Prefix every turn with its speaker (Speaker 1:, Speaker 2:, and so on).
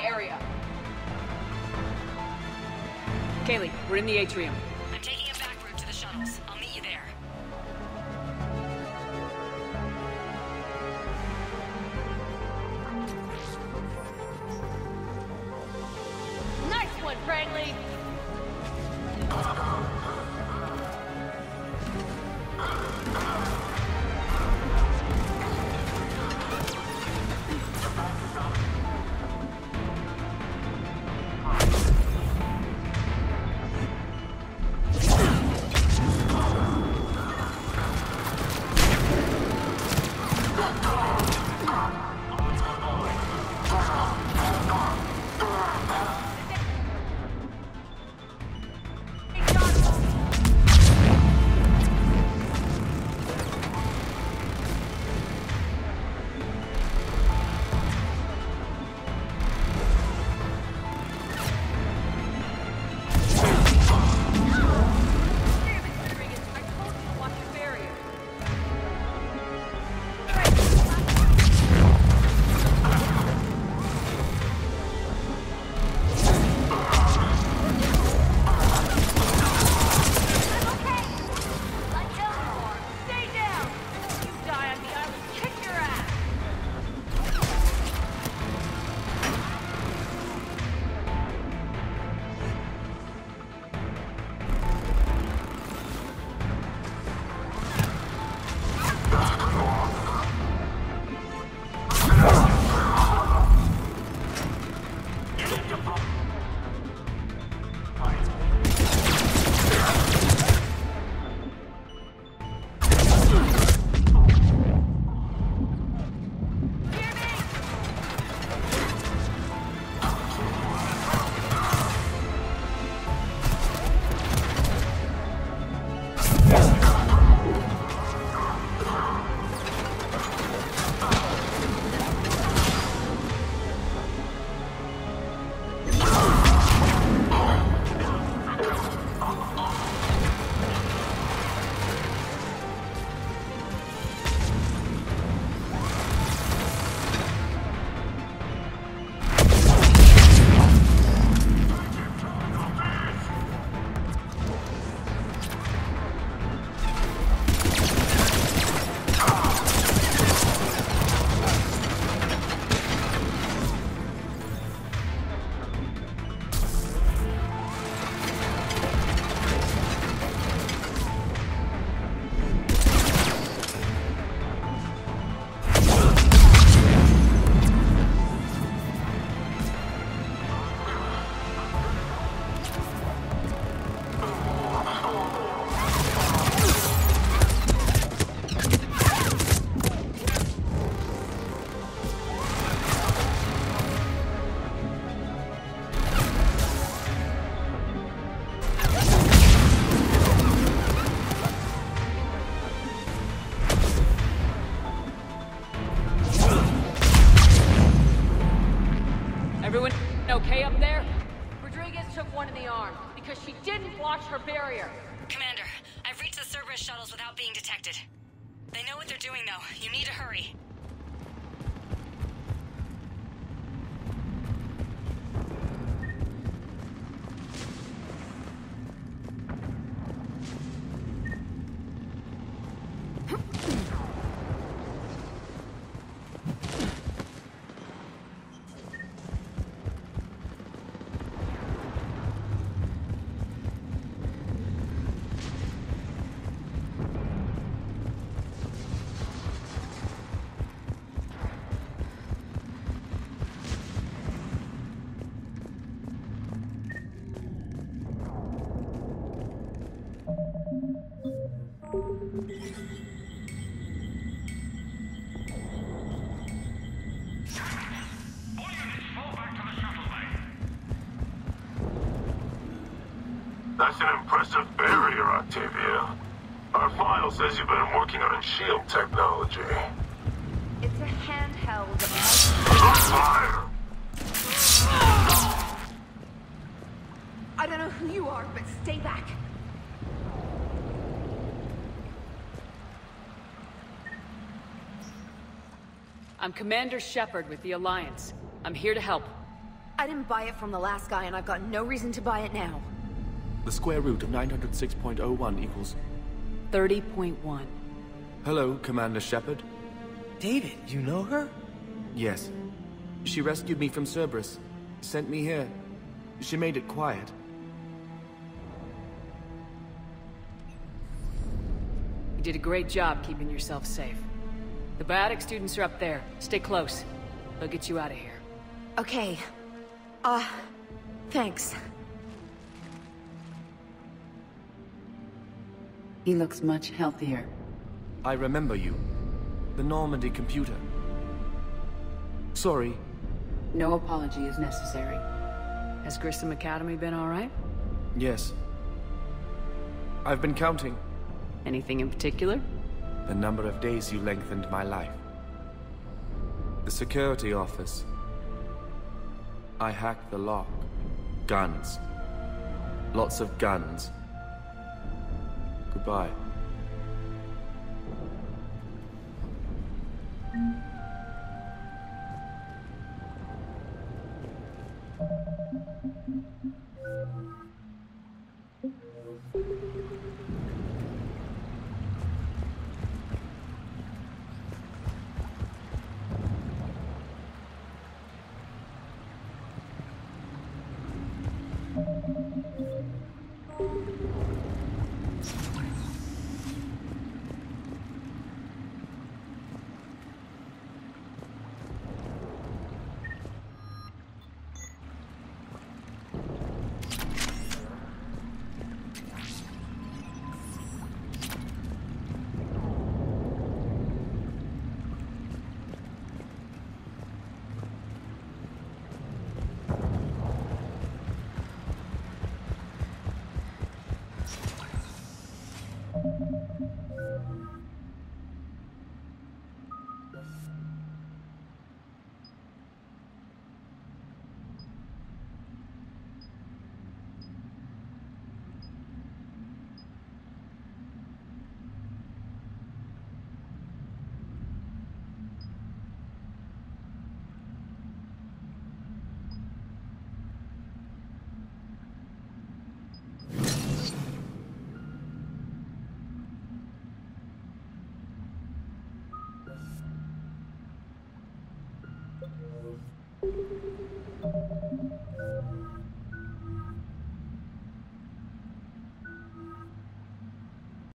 Speaker 1: area.
Speaker 2: Kaylee, we're in the atrium.
Speaker 3: I'm taking a back route to the shuttles. I'll meet you there.
Speaker 1: Nice one, Franklin!
Speaker 2: Everyone okay up there?
Speaker 1: Rodriguez took one in the arm because she didn't watch her barrier.
Speaker 3: Commander, I've reached the Cerberus shuttles without being detected. They know what they're doing, though. You need to hurry.
Speaker 4: That's an impressive barrier, Octavia. Our file says you've been working on shield technology.
Speaker 1: It's a handheld.
Speaker 4: Fire!
Speaker 1: I don't know who you are, but stay back.
Speaker 2: I'm Commander Shepard with the Alliance. I'm here to help.
Speaker 1: I didn't buy it from the last guy, and I've got no reason to buy it now.
Speaker 5: The square root of 906.01 equals...
Speaker 2: 30.1.
Speaker 5: Hello, Commander Shepard.
Speaker 6: David, you know her?
Speaker 5: Yes. She rescued me from Cerberus. Sent me here. She made it quiet.
Speaker 2: You did a great job keeping yourself safe. The Biotics students are up there. Stay close. They'll get you out of here.
Speaker 1: Okay. Thanks.
Speaker 7: He looks much healthier.
Speaker 5: I remember you. The Normandy computer. Sorry.
Speaker 7: No apology is necessary.
Speaker 2: Has Grissom Academy been all right?
Speaker 5: Yes. I've been counting.
Speaker 2: Anything in particular?
Speaker 5: The number of days you lengthened my life. The security office. I hacked the lock. Guns. Lots of guns. Goodbye.